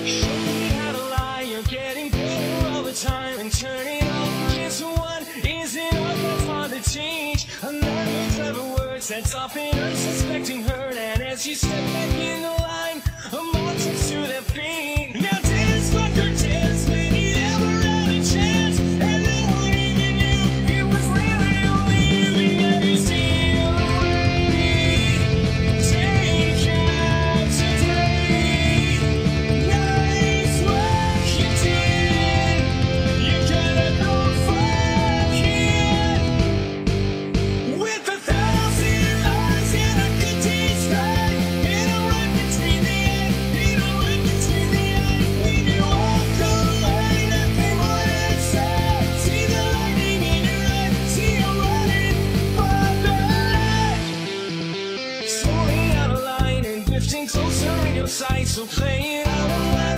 Show me how to lie, you're getting better all the time. And turning all into one isn't what that's hard to change. Another clever words that's often unsuspecting hurt. And as you step back in the line, a multitude to their feet. Now dance like your dance, maybe never had a chance. And no one even knew it was really only you that you steal away. Take out today. Nice work you did. You gotta go fucking with 1,000 eyes and a good day's right. In a run between the eye, in a run between the eye. When you walk away, nothing more inside. See the lightning in your eye, see you running for the light. Slowing out a line and drifting closer in your sight. So play it out loud.